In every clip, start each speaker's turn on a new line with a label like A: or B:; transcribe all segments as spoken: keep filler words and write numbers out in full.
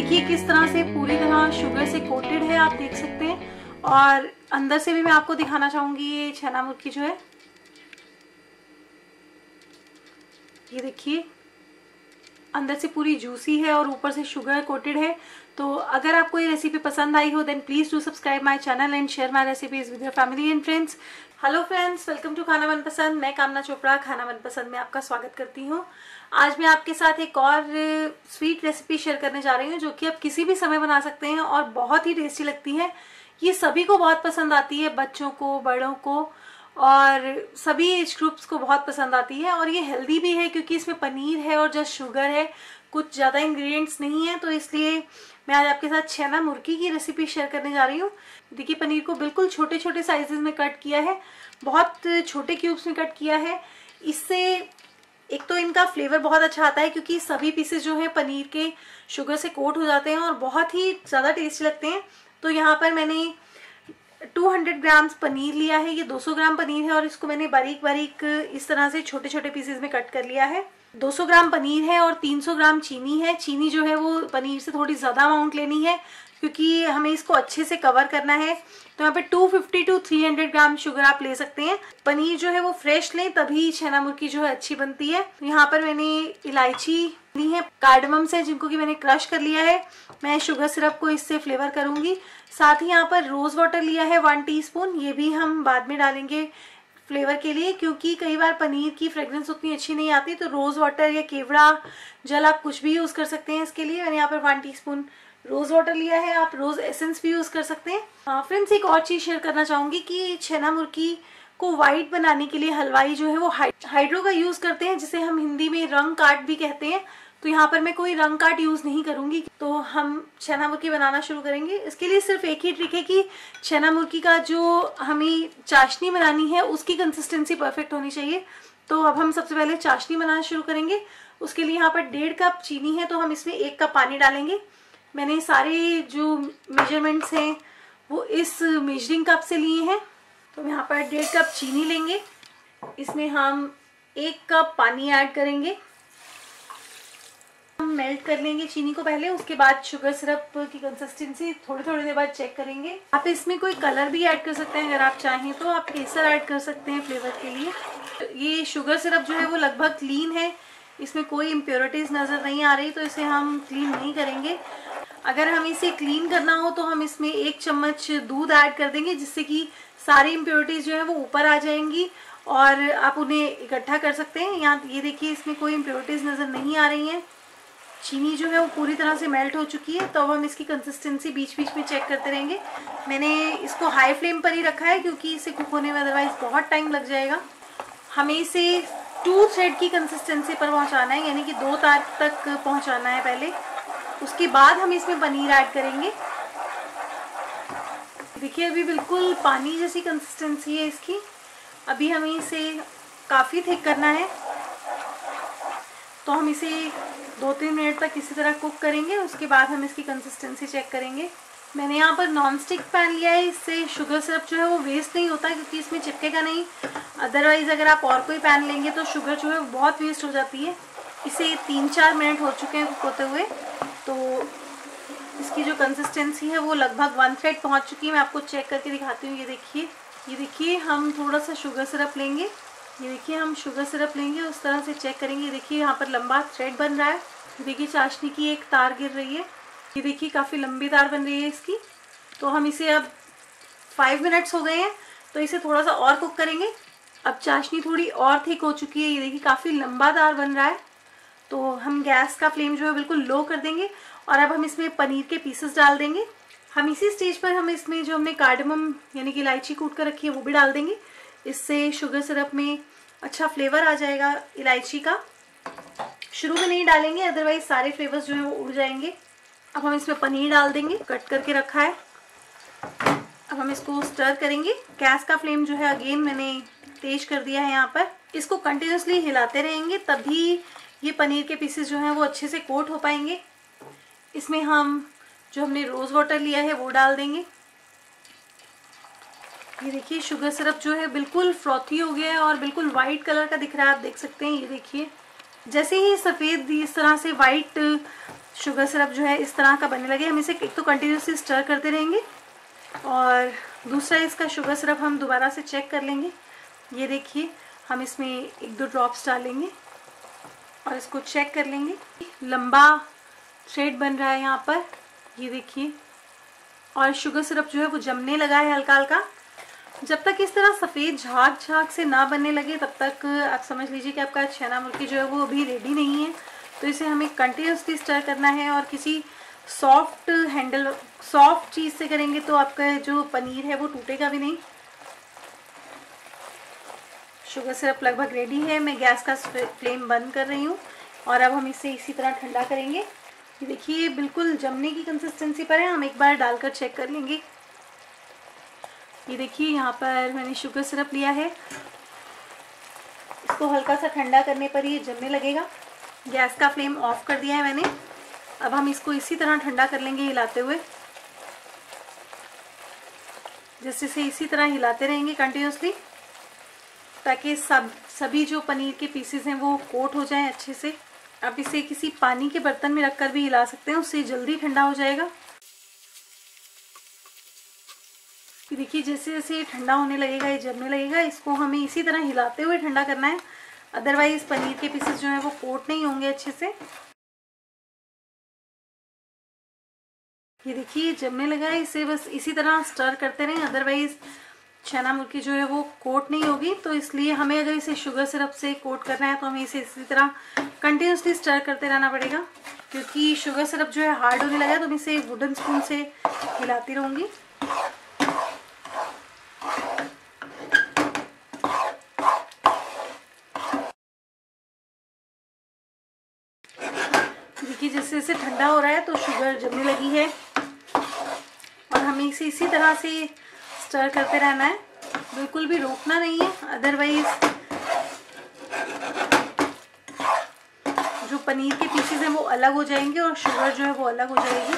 A: देखिए किस तरह से पूरी तरह शुगर से कोटेड है, आप देख सकते हैं। और अंदर से भी मैं आपको दिखाना चाहूंगी ये चना मुरकी जो है, ये देखिए अंदर से पूरी जूसी है और ऊपर से शुगर कोटेड है। तो अगर आपको ये रेसिपी पसंद आई हो then please do subscribe my channel and share my recipes with your family and friends. Hello friends, welcome to Khana Manpasand. मैं कामना चोपड़ा खाना मनपसंद में आपका स्वागत करती हूँ। आज मैं आपके साथ एक और स्वीट रेसिपी शेयर करने जा रही हूँ जो कि आप किसी भी समय बना सकते हैं और बहुत ही टेस्टी लगती है। ये सभी को बहुत पसंद आती है, बच्चों को, बड़ों को और सभी एज ग्रुप्स को बहुत पसंद आती है। और ये हेल्दी भी है क्योंकि इसमें पनीर है और जस्ट शुगर है, कुछ ज़्यादा इंग्रेडिएंट्स नहीं है। तो इसलिए मैं आज आपके साथ चना मुरकी की रेसिपी शेयर करने जा रही हूँ। देखिए पनीर को बिल्कुल छोटे छोटे साइजेस में कट किया है, बहुत छोटे क्यूब्स में कट किया है। इससे एक तो इनका फ्लेवर बहुत अच्छा आता है क्योंकि सभी पीसेस जो है पनीर के शुगर से कोट हो जाते हैं और बहुत ही ज़्यादा टेस्टी लगते हैं। तो यहाँ पर मैंने दो सौ ग्राम्स पनीर लिया है, ये दो सौ ग्राम पनीर है और इसको मैंने बारीक बारीक इस तरह से छोटे छोटे पीसेस में कट कर लिया है। दो सौ ग्राम पनीर है और तीन सौ ग्राम चीनी है। चीनी जो है वो पनीर से थोड़ी ज़्यादा अमाउंट लेनी है क्योंकि हमें इसको अच्छे से कवर करना है। तो यहाँ पे दो सौ पचास टू तीन सौ ग्राम शुगर आप ले सकते हैं। पनीर जो है वो फ्रेश लें तभी चना मुरकी जो है अच्छी बनती है। यहाँ पर मैंने इलायची ली है, कार्डमम से, जिनको कि मैंने क्रश कर लिया है। मैं शुगर सिरप को इससे फ्लेवर करूंगी। साथ ही यहाँ पर रोज वाटर लिया है वन टीस्पून, ये भी हम बाद में डालेंगे फ्लेवर के लिए क्योंकि कई बार पनीर की फ्रेग्रेंस उतनी अच्छी नहीं आती। तो रोज वाटर या केवड़ा जल आप कुछ भी यूज कर सकते हैं इसके लिए। मैंने यहाँ पर वन टीस्पून रोज वाटर लिया है, आप रोज एसेंस भी यूज कर सकते हैं। फ्रेंड्स, एक और चीज शेयर करना चाहूंगी कि चना मुरकी को व्हाइट बनाने के लिए हलवाई जो है वो हाइड्रो का यूज करते हैं, जिसे हम हिंदी में रंग काट भी कहते हैं। तो यहाँ पर मैं कोई रंग काट यूज नहीं करूंगी। तो हम चना मुरकी बनाना शुरू करेंगे। इसके लिए सिर्फ एक ही ट्रिक है कि चना मुरकी का जो हमें चाशनी बनानी है उसकी कंसिस्टेंसी परफेक्ट होनी चाहिए। तो अब हम सबसे पहले चाशनी बनाना शुरू करेंगे। उसके लिए यहाँ पर डेढ़ कप चीनी है तो हम इसमें एक कप पानी डालेंगे। मैंने सारे जो मेजरमेंट्स हैं वो इस मेजरिंग कप से लिए हैं। तो यहाँ पर डेढ़ कप चीनी लेंगे, इसमें हम एक कप पानी ऐड करेंगे। हम मेल्ट कर लेंगे चीनी को पहले, उसके बाद शुगर सिरप की कंसिस्टेंसी थोड़ी थोड़ी देर बाद चेक करेंगे। आप इसमें कोई कलर भी ऐड कर सकते हैं, अगर आप चाहें तो आप केसर ऐड कर सकते हैं फ्लेवर के लिए। ये शुगर सिरप जो है वो लगभग क्लीन है, इसमें कोई इम्प्योरिटीज नजर नहीं आ रही, तो इसे हम क्लीन नहीं करेंगे। अगर हम इसे क्लीन करना हो तो हम इसमें एक चम्मच दूध ऐड कर देंगे, जिससे कि सारी इम्प्योरिटीज जो है वो ऊपर आ जाएंगी और आप उन्हें इकट्ठा कर सकते हैं। यहाँ ये देखिए इसमें कोई इम्प्योरिटीज नजर नहीं आ रही हैं। चीनी जो है वो पूरी तरह से मेल्ट हो चुकी है। तो अब हम इसकी कंसिस्टेंसी बीच बीच में चेक करते रहेंगे। मैंने इसको हाई फ्लेम पर ही रखा है क्योंकि इसे कुक होने में अदरवाइज बहुत टाइम लग जाएगा। हमें इसे टू थ्रेड की कंसिस्टेंसी पर पहुंचाना है, यानी कि दो तार तक पहुंचाना है पहले। उसके बाद हम इसमें पनीर ऐड करेंगे। देखिए अभी बिल्कुल पानी जैसी कंसिस्टेंसी है इसकी। अभी हमें इसे काफ़ी थिक करना है, तो हम इसे दो तीन मिनट तक इसी तरह कुक करेंगे। उसके बाद हम इसकी कंसिस्टेंसी चेक करेंगे। मैंने यहाँ पर नॉन स्टिक पैन लिया है, इससे शुगर सिरप जो है वो वेस्ट नहीं होता क्योंकि इसमें चिपकेगा नहीं। अदरवाइज अगर आप और कोई पैन लेंगे तो शुगर जो है वो बहुत वेस्ट हो जाती है। इसे तीन चार मिनट हो चुके हैं कुक होते हुए, तो इसकी जो कंसिस्टेंसी है वो लगभग वन थ्रेड पहुँच चुकी है। मैं आपको चेक करके दिखाती हूँ। ये देखिए ये देखिए हम थोड़ा सा शुगर सिरप लेंगे। ये देखिए हम शुगर सिरप लेंगे, उस तरह से चेक करेंगे। देखिए यहाँ पर लंबा थ्रेड बन रहा है। देखिए चाशनी की एक तार गिर रही है। ये देखिए काफ़ी लंबी तार बन रही है इसकी। तो हम इसे अब फाइव मिनट्स हो गए हैं तो इसे थोड़ा सा और कुक करेंगे। अब चाशनी थोड़ी और थिक हो चुकी है। ये देखिए काफ़ी लंबा तार बन रहा है। तो हम गैस का फ्लेम जो है बिल्कुल लो कर देंगे और अब हम इसमें पनीर के पीसेस डाल देंगे। हम इसी स्टेज पर हम इसमें जो हमने कार्डमम यानी कि इलायची कूट कर रखी है वो भी डाल देंगे। इससे शुगर सिरप में अच्छा फ्लेवर आ जाएगा इलायची का। शुरू में नहीं डालेंगे, अदरवाइज सारे फ्लेवर्स जो है वो उड़ जाएंगे। अब हम इसमें पनीर डाल देंगे, कट करके रखा है। अब हम इसको स्टर करेंगे। गैस का फ्लेम जो है अगेन मैंने तेज कर दिया है यहाँ पर। इसको कंटिन्यूसली हिलाते रहेंगे तभी ये पनीर के पीसेस जो हैं वो अच्छे से कोट हो पाएंगे। इसमें हम जो हमने रोज वाटर लिया है वो डाल देंगे। ये देखिए शुगर सिरप जो है बिल्कुल फ्रॉथी हो गया है और बिल्कुल वाइट कलर का दिख रहा है, आप देख सकते हैं। ये देखिए जैसे ही सफ़ेद इस तरह से वाइट शुगर सिरप जो है इस तरह का बनने लगे, हम इसे एक तो कंटिन्यूसली स्टर करते रहेंगे और दूसरा इसका शुगर सिरप हम दोबारा से चेक कर लेंगे। ये देखिए हम इसमें एक दो ड्रॉप्स डालेंगे और इसको चेक कर लेंगे। लंबा थ्रेड बन रहा है यहाँ पर, ये देखिए, और शुगर सिरप जो है वो जमने लगा है हल्का हल्का। जब तक इस तरह सफ़ेद झाग झाग से ना बनने लगे तब तक आप समझ लीजिए कि आपका छेना मुर्गी जो है वो अभी रेडी नहीं है। तो इसे हमें कंटिन्यूसली स्टर करना है और किसी सॉफ्ट हैंडल सॉफ्ट चीज़ से करेंगे तो आपका जो पनीर है वो टूटेगा भी नहीं। शुगर सिरप लगभग रेडी है, मैं गैस का फ्लेम बंद कर रही हूँ और अब हम इसे इसी तरह ठंडा करेंगे। ये देखिए बिल्कुल जमने की कंसिस्टेंसी पर है, हम एक बार डालकर चेक कर लेंगे। ये देखिए यहाँ पर मैंने शुगर सिरप लिया है, इसको हल्का सा ठंडा करने पर ये जमने लगेगा। गैस का फ्लेम ऑफ कर दिया है मैंने। अब हम इसको इसी तरह ठंडा कर लेंगे हिलाते हुए, जैसे से इसी तरह हिलाते रहेंगे कंटिन्यूसली ताकि सब सभी जो पनीर के पीसेस हैं वो कोट हो जाएं अच्छे से। आप इसे किसी पानी के बर्तन में रखकर भी हिला सकते हैं, उससे जल्दी ठंडा हो जाएगा। देखिए जैसे जैसे ये ठंडा होने लगेगा, ये जमने लगेगा, इसको हमें इसी तरह हिलाते हुए ठंडा करना है, अदरवाइज पनीर के पीसेस जो है वो कोट नहीं होंगे अच्छे से। ये देखिए जमने लगा है, इसे बस इसी तरह स्टर करते रहें, अदरवाइज छेना मुर्गी जो है वो कोट नहीं होगी। तो इसलिए हमें अगर इसे शुगर सिरप से कोट करना है तो हमें इसे इसी तरह कंटिन्यूसली स्टर करते रहना पड़ेगा, क्योंकि शुगर सिरप जो है हार्ड होने लगा है। तो मैं इसे वुडन स्पून से हिलाती रहूँगी। देखिए जैसे जैसे ठंडा हो रहा है तो शुगर जमने लगी है और हमें इसे इसी तरह से स्टर करते रहना है, बिल्कुल भी रोकना नहीं है, अदरवाइज जो पनीर के पीसेस हैं वो अलग हो जाएंगे और शुगर जो है वो अलग हो जाएगी।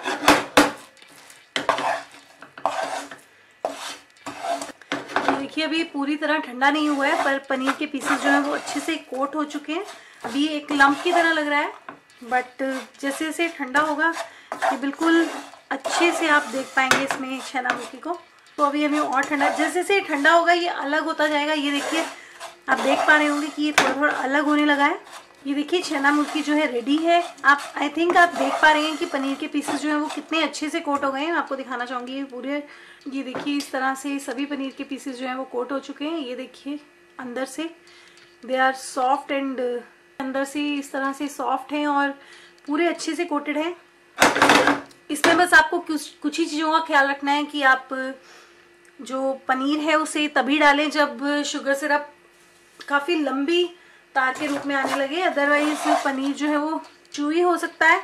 A: देखिए अभी पूरी तरह ठंडा नहीं हुआ है पर पनीर के पीसेस जो है वो अच्छे से कोट हो चुके हैं। अभी एक लम्प की तरह लग रहा है, बट जैसे जैसे ठंडा होगा ये बिल्कुल अच्छे से आप देख पाएंगे इसमें छेना मुर्गी को। तो अभी हमें और ठंडा, जैसे जैसे ठंडा होगा ये अलग होता जाएगा। ये देखिए आप देख पा रहे होंगे कि ये थोड़ा थोड़ा अलग होने लगा है। ये देखिए छेना मुर्गी जो है रेडी है। आप आई थिंक आप देख पा रहे हैं कि पनीर के पीसेस जो है वो कितने अच्छे से कोट हो गए हैं। मैं आपको दिखाना चाहूँगी ये पूरे, ये देखिए इस तरह से सभी पनीर के पीसेस जो हैं वो कोट हो चुके हैं। ये देखिए अंदर से दे आर सॉफ्ट एंड अंदर से इस तरह से सॉफ्ट हैं और पूरे अच्छे से कोटेड हैं। इसमें बस आपको कुछ कुछ ही चीज़ों का ख्याल रखना है कि आप जो पनीर है उसे तभी डालें जब शुगर सिरप काफ़ी लंबी तार के रूप में आने लगे, अदरवाइज पनीर जो है वो चूई हो सकता है।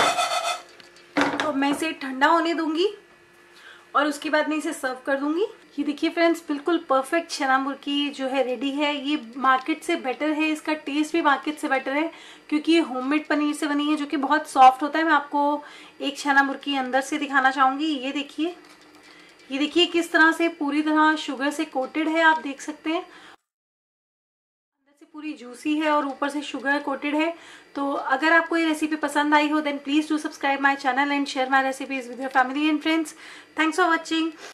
A: तो मैं इसे ठंडा होने दूंगी और उसके बाद मैं इसे सर्व कर दूंगी। ये देखिए फ्रेंड्स बिल्कुल परफेक्ट छेना मुर्गी जो है रेडी है। ये मार्केट से बेटर है, इसका टेस्ट भी मार्केट से बेटर है क्योंकि ये होममेड पनीर से बनी है जो कि बहुत सॉफ्ट होता है। मैं आपको एक छेना मुर्गी अंदर से दिखाना चाहूँगी। ये देखिए, ये देखिए किस तरह से पूरी तरह शुगर से कोटेड है, आप देख सकते हैं। अंदर से पूरी जूसी है और ऊपर से शुगर कोटेड है। तो अगर आपको ये रेसिपी पसंद आई हो then please do subscribe my channel and share my recipes with your family and friends. Thanks for watching.